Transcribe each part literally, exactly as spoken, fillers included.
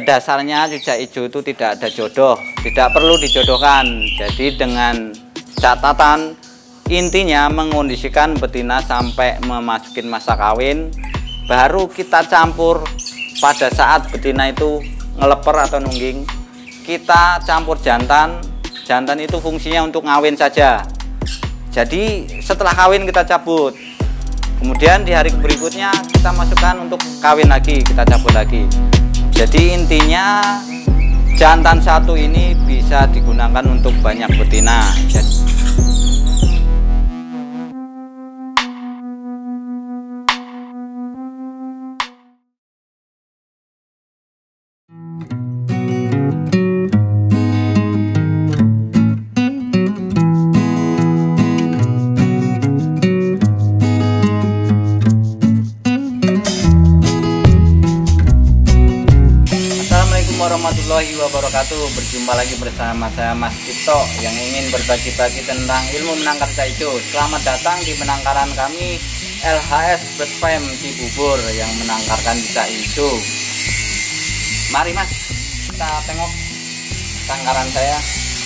Dasarnya rujak hijau itu tidak ada jodoh, tidak perlu dijodohkan. Jadi dengan catatan intinya mengondisikan betina sampai memasukin masa kawin, baru kita campur pada saat betina itu ngeleper atau nungging. Kita campur jantan, jantan itu fungsinya untuk ngawin saja. Jadi setelah kawin kita cabut. Kemudian di hari berikutnya kita masukkan untuk kawin lagi, kita cabut lagi. Jadi intinya jantan satu ini bisa digunakan untuk banyak betina. Warahmatullahi wabarakatuh. Berjumpa lagi bersama saya Mas Cipto yang ingin berbagi-bagi tentang ilmu menangkar rujak hijau. Selamat datang di penangkaran kami L H S Best Farm Cibubur yang menangkarkan rujak hijau. Mari Mas, kita tengok tangkaran saya.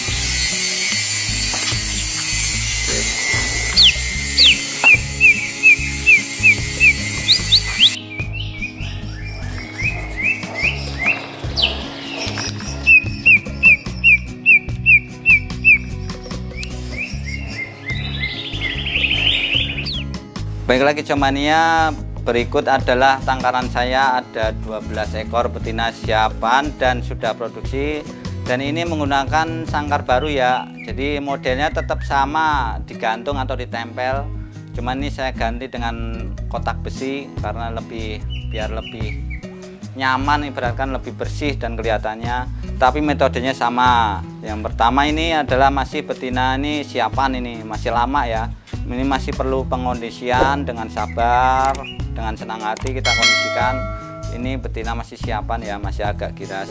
Baik lagi Comania, berikut adalah tangkaran saya, ada dua belas ekor betina siapan dan sudah produksi, dan ini menggunakan sangkar baru ya. Jadi modelnya tetap sama, digantung atau ditempel, cuman ini saya ganti dengan kotak besi karena lebih biar lebih nyaman, ibaratkan lebih bersih dan kelihatannya. Tapi metodenya sama. Yang pertama ini adalah masih betina ini siapan, ini masih lama ya. Ini masih perlu pengondisian dengan sabar, dengan senang hati kita kondisikan. Ini betina masih siapan ya, masih agak giras.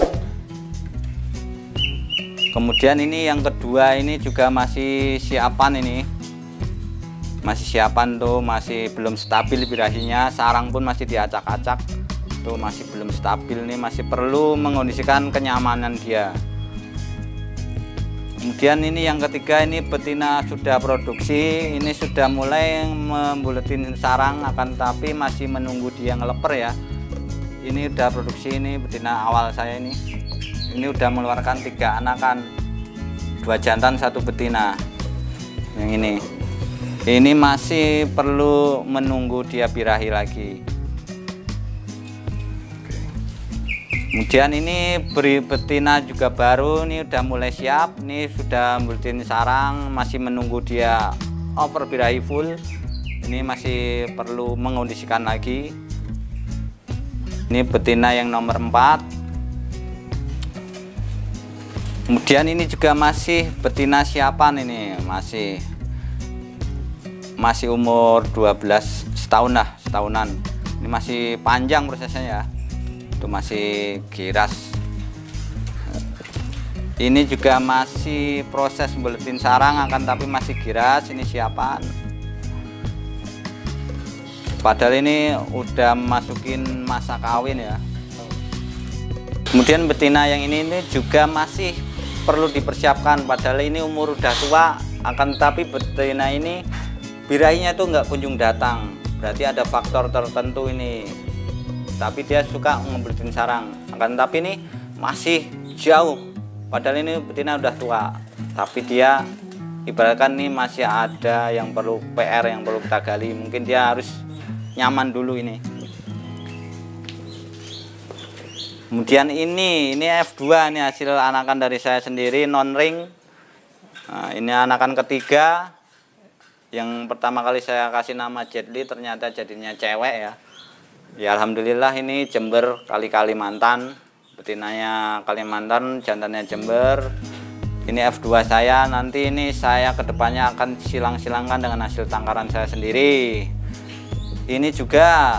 Kemudian ini yang kedua ini juga masih siapan, ini masih siapan tuh, masih belum stabil birahinya, sarang pun masih diacak-acak tuh, masih belum stabil nih, masih perlu mengondisikan kenyamanan dia. Kemudian ini yang ketiga, ini betina sudah produksi, ini sudah mulai membuletin sarang, akan tapi masih menunggu dia ngeleper ya. Ini udah produksi, ini betina awal saya ini. Ini udah mengeluarkan tiga anakan, dua jantan satu betina. Yang ini, ini masih perlu menunggu dia birahi lagi. Kemudian ini beri betina juga baru, ini udah mulai siap, ini sudah buletin sarang, masih menunggu dia over birahi full. Ini masih perlu mengondisikan lagi. Ini betina yang nomor empat. Kemudian ini juga masih betina siapan, ini masih masih umur dua belas setahun lah, setahunan. Ini masih panjang prosesnya ya. Itu masih giras. Ini juga masih proses buletin sarang, akan tapi masih giras, ini siapan. Padahal ini udah masukin masa kawin ya. Kemudian betina yang ini, ini juga masih perlu dipersiapkan, padahal ini umur udah tua, akan tapi betina ini birahinya itu nggak kunjung datang. Berarti ada faktor tertentu ini. Tapi dia suka ngebuletin sarang, akan tapi ini masih jauh, padahal ini betina udah tua, tapi dia ibaratkan ini masih ada yang perlu P R, yang perlu kita gali. Mungkin dia harus nyaman dulu ini. Kemudian ini ini F dua, ini hasil anakan dari saya sendiri, non ring. Nah, ini anakan ketiga. Yang pertama kali saya kasih nama Jetli, ternyata jadinya cewek ya. Ya alhamdulillah, ini Jember kali Kalimantan, betinanya Kalimantan, jantannya Jember. Ini F dua saya, nanti ini saya kedepannya akan silang-silangkan dengan hasil tangkaran saya sendiri. Ini juga,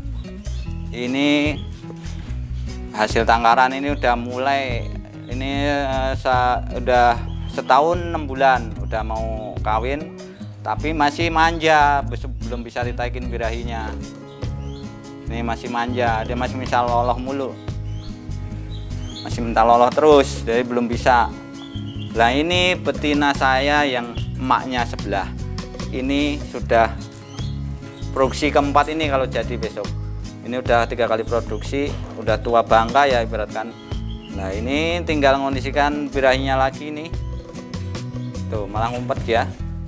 ini hasil tangkaran ini udah mulai, ini uh, udah setahun enam bulan, udah mau kawin, tapi masih manja, belum bisa ditaikin birahinya. Ini masih manja, dia masih misal loloh mulu. masih minta loloh terus, jadi belum bisa. Nah ini betina saya yang emaknya sebelah, ini sudah produksi keempat ini kalau jadi besok. Ini udah tiga kali produksi, udah tua bangka ya ibaratkan. Nah ini tinggal mengondisikan birahinya lagi nih, tuh malah ngumpet ya.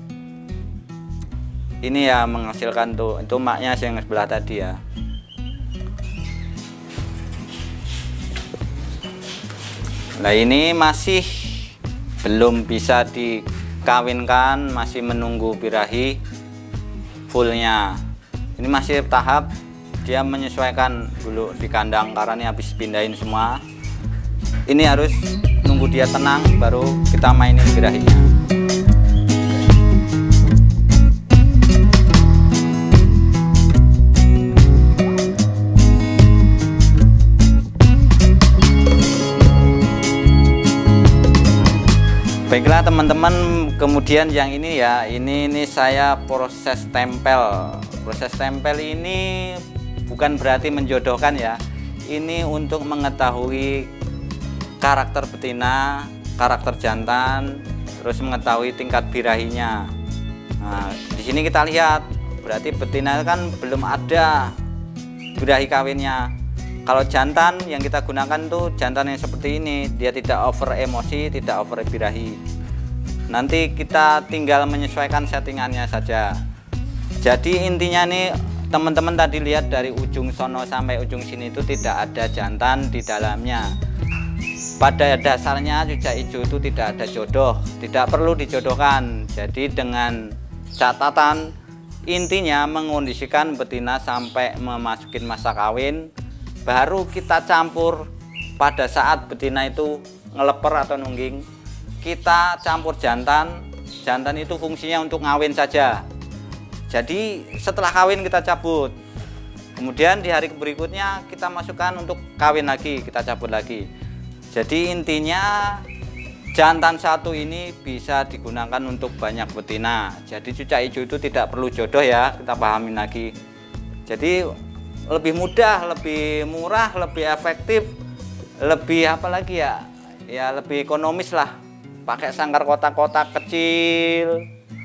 Ini ya menghasilkan tuh, itu emaknya yang sebelah tadi ya. Nah ini masih belum bisa dikawinkan, masih menunggu birahi fullnya. Ini masih tahap dia menyesuaikan dulu di kandang karena ini habis pindahin semua. Ini harus nunggu dia tenang baru kita mainin birahinya. Baiklah teman-teman, kemudian yang ini ya, ini ini saya proses tempel. Proses tempel ini bukan berarti menjodohkan ya. Ini untuk mengetahui karakter betina, karakter jantan, terus mengetahui tingkat birahinya. Nah, di sini kita lihat, berarti betina kan belum ada birahi kawinnya. Kalau jantan yang kita gunakan tuh jantan yang seperti ini, dia tidak over emosi, tidak over birahi. Nanti kita tinggal menyesuaikan settingannya saja. Jadi intinya nih teman-teman tadi lihat dari ujung sono sampai ujung sini itu tidak ada jantan di dalamnya. Pada dasarnya cucak hijau itu tidak ada jodoh, tidak perlu dijodohkan. Jadi dengan catatan intinya mengondisikan betina sampai memasukin masa kawin, baru kita campur pada saat betina itu ngeleper atau nungging, kita campur jantan. Jantan itu fungsinya untuk ngawin saja. Jadi setelah kawin kita cabut, kemudian di hari berikutnya kita masukkan untuk kawin lagi, kita cabut lagi. Jadi intinya jantan satu ini bisa digunakan untuk banyak betina. Jadi cucak hijau itu tidak perlu jodoh ya, kita pahamin lagi. Jadi lebih mudah, lebih murah, lebih efektif, lebih apa lagi ya, ya lebih ekonomis lah. Pakai sangkar kotak-kotak kecil,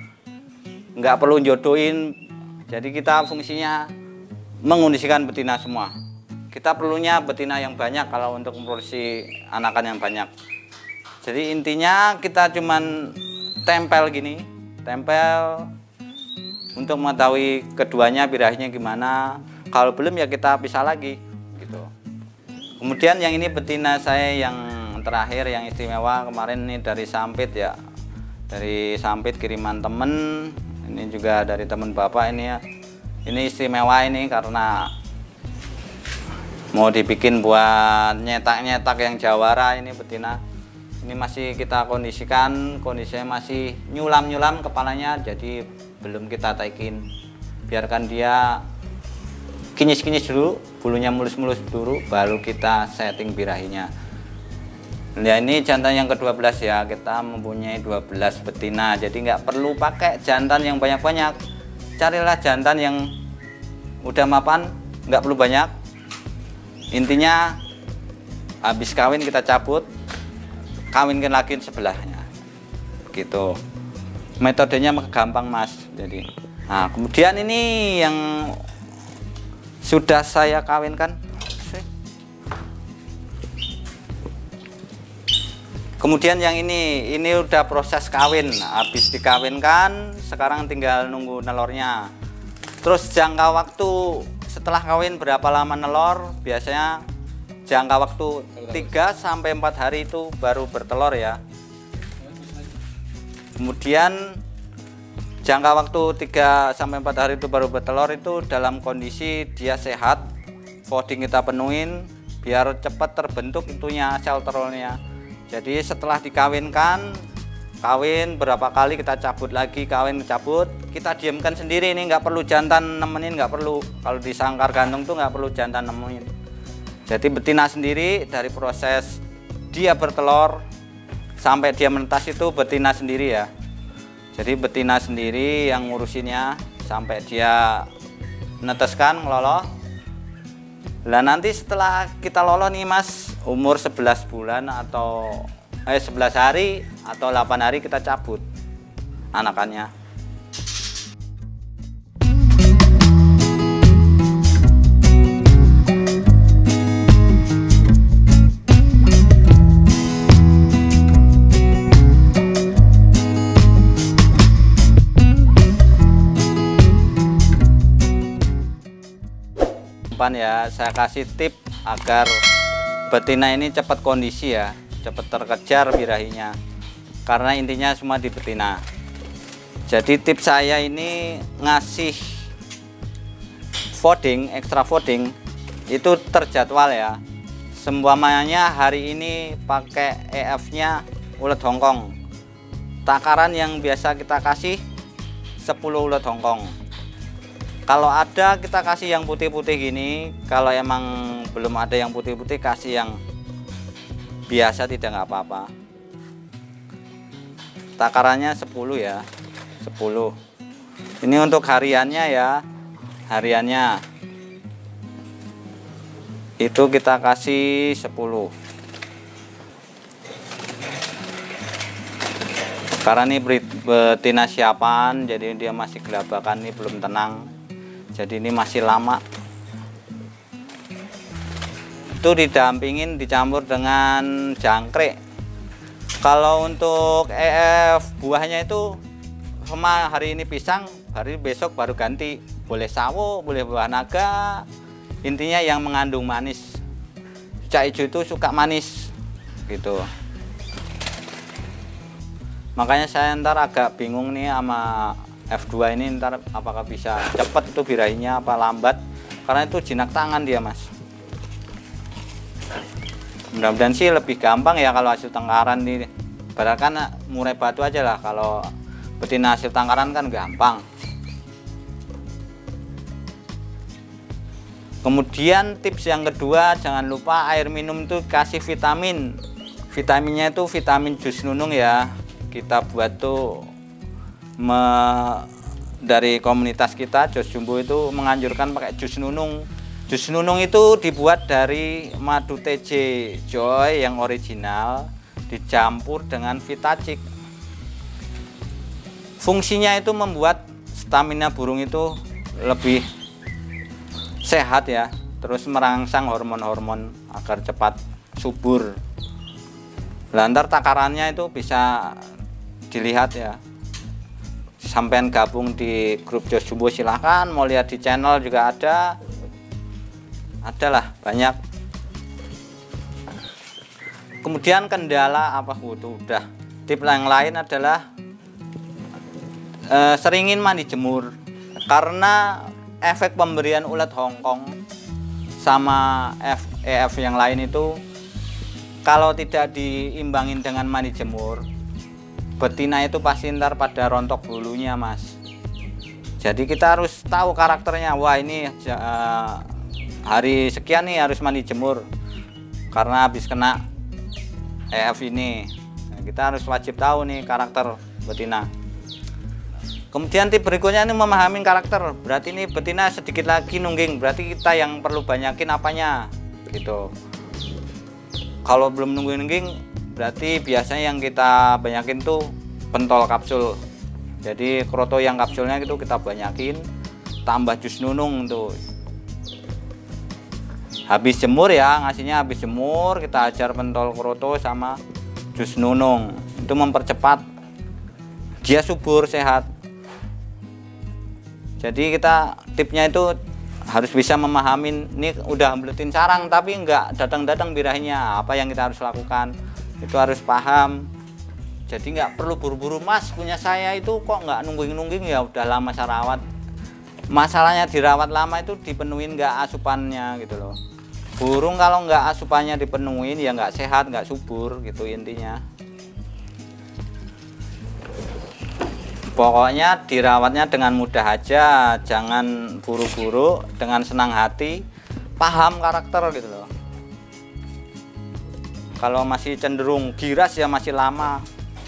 nggak perlu jodohin. Jadi kita fungsinya mengondisikan betina semua. Kita perlunya betina yang banyak kalau untuk memproduksi anakan yang banyak. Jadi intinya kita cuman tempel gini, tempel untuk mengetahui keduanya birahinya gimana. Kalau belum ya kita pisah lagi gitu. Kemudian yang ini betina saya yang terakhir yang istimewa kemarin ini dari Sampit ya. Dari Sampit kiriman temen. Ini juga dari temen bapak ini ya. Ini istimewa ini karena mau dibikin buat nyetak-nyetak yang jawara ini betina. Ini masih kita kondisikan, kondisinya masih nyulam-nyulam kepalanya, jadi belum kita taikin. Biarkan dia kinyis-kinyis dulu, bulunya mulus-mulus dulu, baru kita setting birahinya. Nah ini jantan yang ke dua belas ya, kita mempunyai dua belas betina, jadi nggak perlu pakai jantan yang banyak-banyak. Carilah jantan yang udah mapan, nggak perlu banyak. Intinya habis kawin kita cabut, kawinkan lagi sebelahnya gitu. Metodenya gampang mas. Jadi nah kemudian ini yang sudah saya kawinkan, kemudian yang ini ini udah proses kawin, habis dikawinkan sekarang tinggal nunggu nelornya. Terus jangka waktu setelah kawin berapa lama nelor? Biasanya jangka waktu tiga sampai empat hari itu baru bertelur ya. Kemudian jangka waktu tiga sampai empat hari itu baru bertelur itu dalam kondisi dia sehat, fooding kita penuhin biar cepat terbentuk itunya sel telurnya. Jadi setelah dikawinkan, kawin berapa kali kita cabut lagi, kawin cabut, kita diamkan sendiri. Ini nggak perlu jantan nemenin, nggak perlu. Kalau di sangkar gantung tuh nggak perlu jantan nemenin. Jadi betina sendiri dari proses dia bertelur sampai dia menetas itu betina sendiri ya. Jadi betina sendiri yang ngurusinnya sampai dia meneteskan, ngeloloh. Lah nanti setelah kita loloh nih mas, umur sebelas bulan atau eh sebelas hari atau delapan hari kita cabut anakannya. Ya, saya kasih tip agar betina ini cepat kondisi ya, cepat terkejar birahinya, karena intinya semua di betina. Jadi tips saya ini ngasih voting, extra voting itu terjadwal ya. Semuanya hari ini pakai E F-nya ulet Hongkong. Takaran yang biasa kita kasih sepuluh ulet Hongkong. Kalau ada kita kasih yang putih-putih gini, kalau emang belum ada yang putih-putih kasih yang biasa, tidak nggak apa-apa. Takarannya sepuluh ya, sepuluh. Ini untuk hariannya ya, hariannya itu kita kasih sepuluh. Karena ini betina siapan, jadi dia masih gelabakan, ini belum tenang. Jadi ini masih lama. Itu didampingin, dicampur dengan jangkrik. Kalau untuk E F buahnya itu sama hari ini pisang, hari besok baru ganti. Boleh sawo, boleh buah naga. Intinya yang mengandung manis. Cak hijau itu suka manis, gitu. Makanya saya ntar agak bingung nih sama F dua ini, ntar apakah bisa cepat itu birahinya apa lambat, karena itu jinak tangan dia mas. Mudah-mudahan sih lebih gampang ya kalau hasil tangkaran nih, padahal kan murai batu aja lah, kalau betina hasil tangkaran kan gampang. Kemudian tips yang kedua, jangan lupa air minum itu kasih vitamin. Vitaminnya itu vitamin jus nunung ya, kita buat tuh Me, dari komunitas kita Jos Jumbo itu menganjurkan pakai jus nunung. Jus nunung itu dibuat dari madu T J Joy yang original dicampur dengan Vitacik. Fungsinya itu membuat stamina burung itu lebih sehat ya, terus merangsang hormon-hormon agar cepat subur. Lantar takarannya itu bisa dilihat ya. Sampai gabung di grup Jos Jumbo silahkan, mau lihat di channel juga ada, adalah banyak. Kemudian kendala apa itu udah. Tip yang lain adalah eh, seringin mandi jemur, karena efek pemberian ulet Hongkong sama F, E F yang lain itu kalau tidak diimbangin dengan mandi jemur, betina itu pasti ntar pada rontok bulunya mas. Jadi kita harus tahu karakternya. Wah ini uh, hari sekian nih harus mandi jemur karena habis kena E F ini. Nah, kita harus wajib tahu nih karakter betina. Kemudian tip berikutnya ini memahami karakter. Berarti ini betina sedikit lagi nungging, berarti kita yang perlu banyakin apanya gitu. Kalau belum nungging-nungging, berarti biasanya yang kita banyakin tuh pentol kapsul. Jadi kroto yang kapsulnya itu kita banyakin, tambah jus nunung tuh. Habis jemur ya, ngasihnya habis jemur kita ajar pentol kroto sama jus nunung. Itu mempercepat dia subur sehat. Jadi kita tipnya itu harus bisa memahami, ini udah mbeletin sarang tapi enggak datang-datang birahinya, apa yang kita harus lakukan. Itu harus paham. Jadi nggak perlu buru-buru, mas punya saya itu kok nggak nungging-nungging, ya udah lama saya rawat. Masalahnya dirawat lama itu dipenuhin nggak asupannya gitu loh. Burung kalau nggak asupannya dipenuhin ya nggak sehat, nggak subur gitu intinya. Pokoknya dirawatnya dengan mudah aja, jangan buru-buru, dengan senang hati, paham karakter gitu loh. Kalau masih cenderung giras ya masih lama.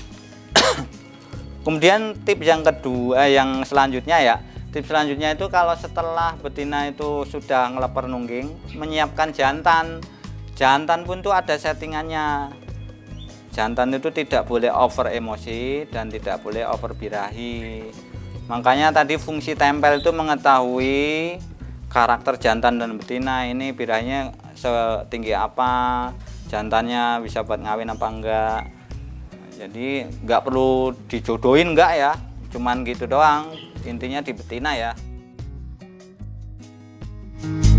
Kemudian tips yang kedua, yang selanjutnya ya, tips selanjutnya itu kalau setelah betina itu sudah ngeleper nungging, menyiapkan jantan. Jantan pun tuh ada settingannya. Jantan itu tidak boleh over emosi dan tidak boleh over birahi. Makanya tadi fungsi tempel itu mengetahui karakter jantan dan betina, ini birahinya setinggi apa, jantannya bisa buat ngawin apa enggak. Jadi nggak perlu dijodohin enggak ya, cuman gitu doang, intinya di betina ya.